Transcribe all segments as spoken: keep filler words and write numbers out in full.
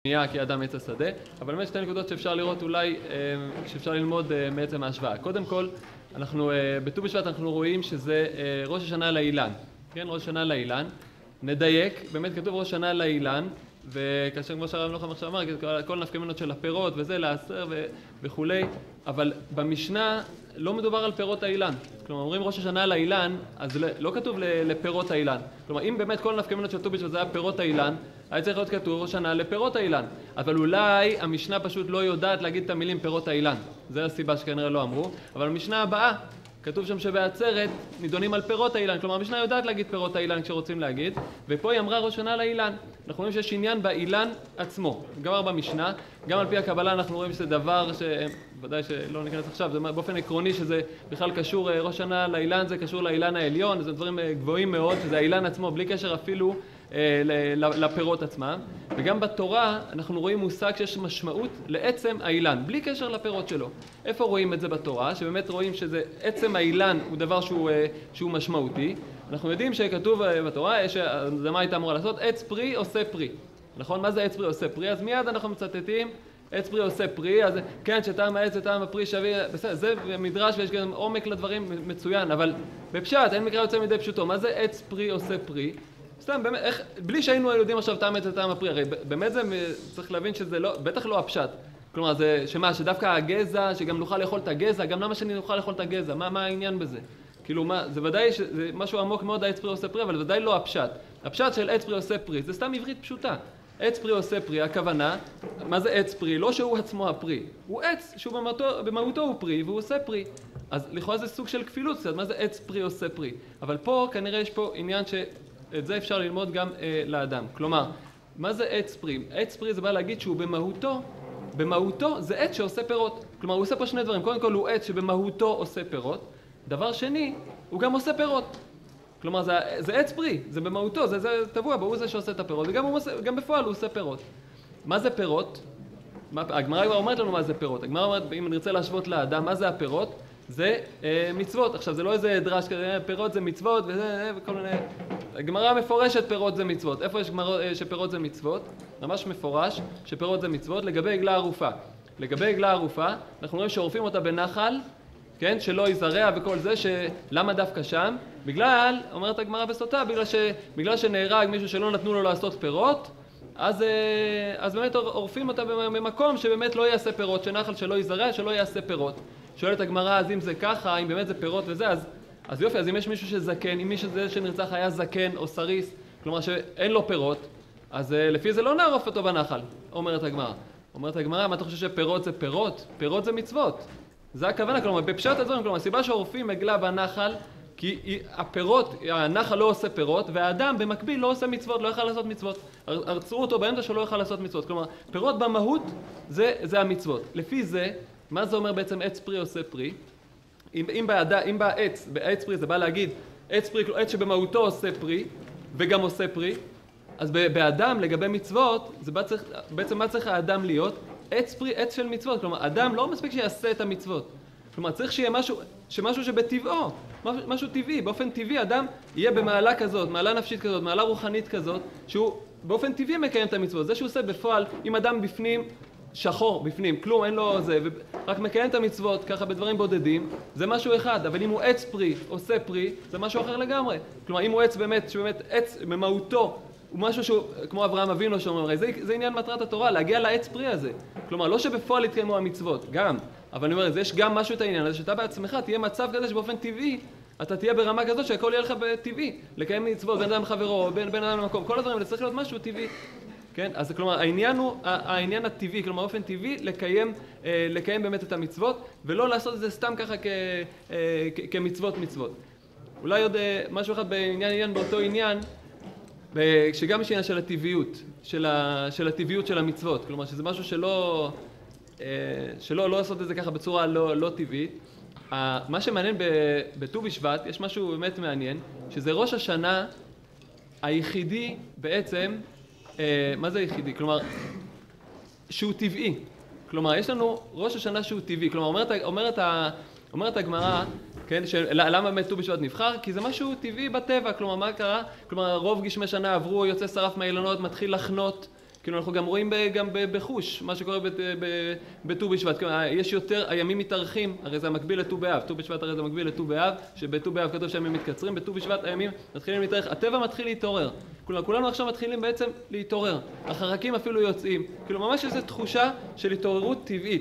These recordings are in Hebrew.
נהיה כי אדם עץ השדה, אבל באמת שתי נקודות שאפשר לראות אולי, שאפשר ללמוד מעצם ההשוואה. קודם כל, אנחנו, בט"ו בשבט אנחנו רואים שזה ראש השנה לאילן, כן? ראש השנה לאילן. נדייק, באמת כתוב ראש השנה לאילן, וכאשר כמו שהרב נוחם עכשיו אמר, כל נפקא מינות של הפירות וזה, לעשר וכולי, אבל במשנה לא מדובר על פירות האילן. כלומר, אומרים ראש השנה לאילן, אז לא כתוב לפירות האילן. כלומר, אם באמת כל נפקא מינות של ט"ו בשבט זה היה פירות האילן, היה צריך להיות כתוב ראש השנה לפירות האילן. אבל אולי המשנה פשוט לא יודעת להגיד את המילים פירות האילן. זו הסיבה שכנראה לא אמרו. אבל המשנה הבאה, כתוב שם שבעצרת נידונים על פירות האילן. כלומר, המשנה יודעת להגיד פירות האילן כשרוצים להגיד, ופה היא אמרה ראש השנה לאילן. אנחנו רואים שיש עניין באילן עצמו. גם במשנה, גם על פי הקבלה אנחנו רואים שזה דבר שוודאי שלא ניכנס עכשיו, זה באופן עקרוני שזה בכלל קשור, ראש השנה לאילן זה קשור לאילן העליון, זה דברים גבוהים מאוד, שזה האילן עצמו, בלי קשר אפילו לפירות עצמם. וגם בתורה אנחנו רואים מושג שיש משמעות לעצם האילן, בלי קשר לפירות שלו. איפה רואים את זה בתורה? שבאמת רואים שזה עצם האילן הוא דבר שהוא, שהוא משמעותי. אנחנו יודעים שכתוב בתורה, זה מה הייתה אמורה לעשות? עץ פרי עושה פרי. נכון? מה זה עץ פרי עושה פרי? אז מיד אנחנו מצטטים עץ פרי עושה פרי, אז כן, שטעם העץ וטעם הפרי שווה, בסדר, זה מדרש ויש גם עומק לדברים מצוין, אבל בפשט, אין מקרא יוצא מדי פשוטו. מה זה עץ פרי עושה פרי? סתם, באמת, איך, בלי שהיינו יודעים עכשיו טעם העץ וטעם הפרי, הרי באמת זה צריך להבין שזה לא, בטח לא הפשט. כלומר, זה שמה, שדווקא הגזע, שגם נוכל לאכול את הגזע, גם למה שאני נוכל לאכול את הגזע? מה, מה העניין בזה? כאילו, מה, זה ודאי שזה משהו עמוק מאוד, העץ פרי עושה פרי, אבל ודאי לא הפשט. הפשט של עץ פרי עושה פרי, זה סתם עברית פשוטה. עץ פרי עושה פרי, הכוונה, מה זה עץ פרי? לא שהוא עצמו הפרי. הוא עץ שהוא במהותו, במהותו הוא פרי, והוא עושה פרי. אז לכאורה זה סוג של כפילות קצת, מה זה עץ פרי עושה פרי? אבל פה, כנראה יש פה עניין שאת זה אפשר ללמוד גם אה, לאדם. כלומר, מה זה עץ פרי? עץ פרי זה בא להגיד שהוא במהותו, במהותו זה עץ שעושה פירות. כלומר, הוא עושה פה שני דברים. קודם כל, הוא עץ שבמהותו עושה פירות. דבר שני, הוא גם עושה פירות. כלומר, זה, זה עץ פרי, זה במהותו, זה, זה טבוע, הוא זה שעושה את הפירות, וגם הוא עושה, גם בפועל הוא עושה פירות. מה זה פירות? מה, הגמרא אומרת לנו מה זה פירות. הגמרא אומרת, אם נרצה להשוות לאדם, מה זה הפירות? זה אה, מצוות. עכשיו, זה לא איזה דרש כזה, פירות זה מצוות, וזה, וכל מיני... הגמרא מפורשת פירות זה מצוות. איפה יש גמרא אה, שפירות זה מצוות? ממש מפורש שפירות זה מצוות לגבי עגלה ערופה. לגבי עגלה ערופה, אנחנו רואים שעורפים אותה בנחל, כן, שלא יזרע וכל זה, שלמה דווקא שם? בגלל, אומרת הגמרא בסוטה, בגלל, ש, בגלל שנהרג מישהו שלא נתנו לו לעשות פירות, אז, אז באמת עורפים אותה במקום שבאמת לא יעשה פירות, שנחל שלא יזרע, שלא יעשה פירות. שואלת הגמרא, אז אם זה ככה, אם באמת זה פירות וזה, אז, אז יופי, אז אם יש מישהו שזקן, אם מישהו זה שנרצח היה זקן או סריס, כלומר שאין לו פירות, אז לפי זה לא נערוף אותו בנחל, אומרת הגמרא. אומרת הגמרא, מה אתה חושב שפירות זה פירות? פירות זה מצוות. זה הכוונה, כלומר, בפשט הדברים, כלומר, הסיבה שעורפים עגלה בנחל, כי הפירות, הנחל לא עושה פירות, והאדם במקביל לא עושה מצוות, לא יוכל לעשות מצוות. עצרו אותו באמצע שלא יוכל לעשות מצוות. כלומר, פירות במהות זה, זה המצוות. לפי זה, מה זה אומר בעצם עץ פרי עושה פרי? אם, אם, בעד, אם בעץ, בעץ פרי זה בא להגיד, עץ פרי, עץ שבמהותו עושה פרי, וגם עושה פרי, אז באדם לגבי מצוות, זה צריך, בעצם מה צריך האדם להיות? עץ פרי, עץ של מצוות. כלומר, אדם לא מספיק שיעשה את המצוות. כלומר, צריך שיהיה משהו, שמשהו שבטבעו, משהו, משהו טבעי, באופן טבעי אדם יהיה במעלה כזאת, מעלה נפשית כזאת, מעלה רוחנית כזאת, שהוא באופן טבעי מקיים את המצוות. זה שהוא עושה בפועל, אם אדם בפנים, שחור בפנים, כלום, אין לו זה, ורק מקיים את המצוות ככה בדברים בודדים, זה משהו אחד. אבל אם הוא עץ פרי, עושה פרי, זה משהו אחר לגמרי. כלומר, אם הוא עץ באמת, שבאמת עץ במהותו, הוא משהו שהוא, כמו אברהם אבינו שאומר, זה, זה עניין מטרת התורה, להגיע לעץ פרי הזה. כלומר, לא שבפועל יתקיימו המצוות, גם. אבל אני אומר, יש גם משהו את העניין הזה, שאתה בעצמך תהיה מצב כזה שבאופן טבעי, אתה תהיה ברמה כזאת שהכל יהיה לך בטבעי. לקיים מצוות, בין אדם חברו, בין, בין אדם למקום, כל הדברים, זה צריך להיות משהו טבעי. כן? אז כלומר, העניין הוא, העניין הטבעי, כלומר, באופן טבעי, לקיים, לקיים באמת את המצוות, ולא לעשות את זה סתם ככה כ, כמצוות מצוות. אולי עוד משהו אחד בעניין עניין באותו עניין, שגם יש עניין של הטבעיות, של, ה, של הטבעיות של המצוות, כלומר שזה משהו שלא, שלא לא לעשות את זה ככה בצורה לא, לא טבעית. מה שמעניין בט"ו בשבט, יש משהו באמת מעניין, שזה ראש השנה היחידי בעצם, מה זה היחידי? כלומר, שהוא טבעי. כלומר, יש לנו ראש השנה שהוא טבעי, כלומר, אומרת, אומרת, אומרת הגמרא, כן, למה באמת ט"ו בשבט נבחר? כי זה משהו טבעי בטבע, כלומר, מה קרה? כלומר, רוב גשמי שנה עברו, יוצא שרף מהאילנות, מתחיל לחנות, כאילו אנחנו גם רואים גם בחוש, מה שקורה בט"ו בשבט, יש יותר, הימים מתארכים, הרי זה המקביל לט"ו באב, ט"ו בשבט הרי זה מקביל לט"ו באב, שבט"ו באב כתוב שהימים מתקצרים, בט"ו בשבט הימים מתחילים להתארך, הטבע מתחיל להתעורר, כולנו, כולנו עכשיו מתחילים בעצם להתעורר, החרקים אפילו יוצאים, כאילו ממש איזו תחושה של התעוררות טבעית.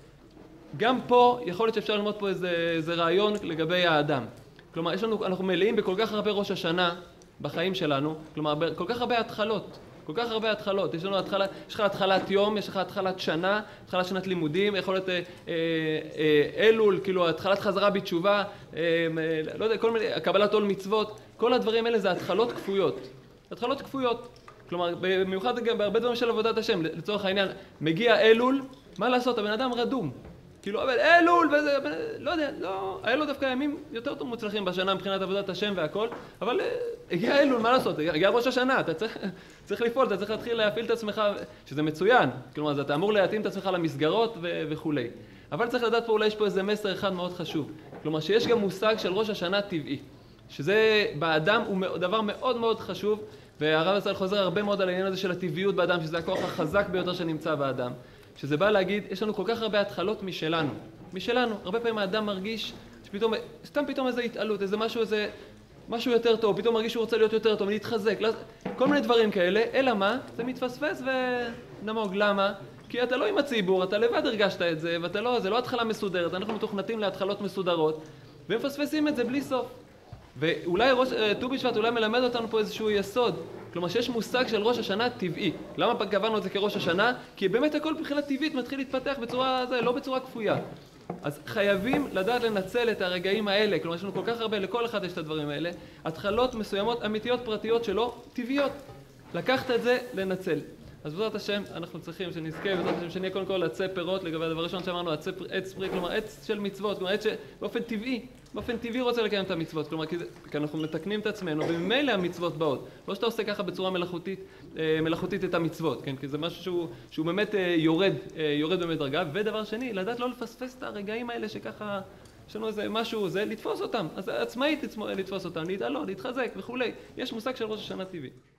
גם פה יכול להיות שאפשר ללמוד פה איזה, איזה רעיון לגבי האדם. כלומר, יש לנו, אנחנו מלאים בכל כך הרבה ראש השנה בחיים שלנו, כלומר, כל כך הרבה התחלות. כל כך הרבה התחלות, יש לנו התחלה, יש לך התחלת יום, יש לך התחלת שנה, התחלת שנת לימודים, יכול להיות אה, אה, אלול, כאילו התחלת חזרה בתשובה, אה, לא יודע, כל מיני, קבלת עול מצוות, כל הדברים האלה זה התחלות כפויות. התחלות כפויות. כלומר, במיוחד גם בהרבה דברים של עבודת השם, לצורך העניין, מגיע אלול, מה לעשות? הבן אדם רדום. כאילו, אבל אלול וזה, לא יודע, לא, היה לו דווקא ימים יותר טוב מוצלחים בשנה מבחינת עבודת השם והכל, אבל הגיע אלול, מה לעשות? הגיע ראש השנה, אתה צריך, צריך לפעול, אתה צריך להתחיל להפעיל את עצמך, שזה מצוין, כלומר, אז אתה אמור להתאים את עצמך למסגרות ו- וכולי. אבל צריך לדעת פה, אולי יש פה איזה מסר אחד מאוד חשוב, כלומר, שיש גם מושג של ראש השנה טבעי, שזה באדם הוא דבר מאוד מאוד חשוב, והרב ישראל חוזר הרבה מאוד על העניין הזה של הטבעיות באדם, שזה הכוח החזק ביותר שנמצא באדם. שזה בא להגיד, יש לנו כל כך הרבה התחלות משלנו, משלנו. הרבה פעמים האדם מרגיש שפתאום, סתם פתאום איזו התעלות, איזה משהו, איזה משהו יותר טוב, פתאום מרגיש שהוא רוצה להיות יותר טוב, להתחזק, כל מיני דברים כאלה, אלא מה? זה מתפספס ונמוג. למה? כי אתה לא עם הציבור, אתה לבד הרגשת את זה, ואתה לא, זה לא התחלה מסודרת, אנחנו מתוכנתים להתחלות מסודרות, ומפספסים את זה בלי סוף. ואולי ראש, ט"ו בשבט אולי מלמד אותנו פה איזשהו יסוד, כלומר שיש מושג של ראש השנה טבעי. למה קבענו את זה כראש השנה? כי באמת הכל מבחינה טבעית מתחיל להתפתח בצורה, זה, לא בצורה כפויה. אז חייבים לדעת לנצל את הרגעים האלה, כלומר יש לנו כל כך הרבה, לכל אחד יש את הדברים האלה, התחלות מסוימות, אמיתיות, פרטיות שלו, טבעיות. לקחת את זה, לנצל. אז בעזרת השם אנחנו צריכים שנזכה, בעזרת השם שנהיה קודם כל עצי פירות, לגבי הדבר ראשון שאמרנו, עצי, עץ פרי, כלומר עץ של מצוות, כלומר עץ שבאופן טבעי, באופן טבעי רוצה לקיים את המצוות, כלומר כי, זה, כי אנחנו מתקנים את עצמנו, וממילא המצוות באות. לא שאתה עושה ככה בצורה מלאכותית, מלאכותית את המצוות, כן? כי זה משהו שהוא, שהוא באמת יורד, יורד באמת דרגה. ודבר שני, לדעת לא לפספס את הרגעים האלה שככה, יש לנו איזה משהו, זה לתפוס אותם, אז עצמאית לתפוס אותם, להתעלות, להתחזק וכולי. יש מושג של ראש השנה טבעי.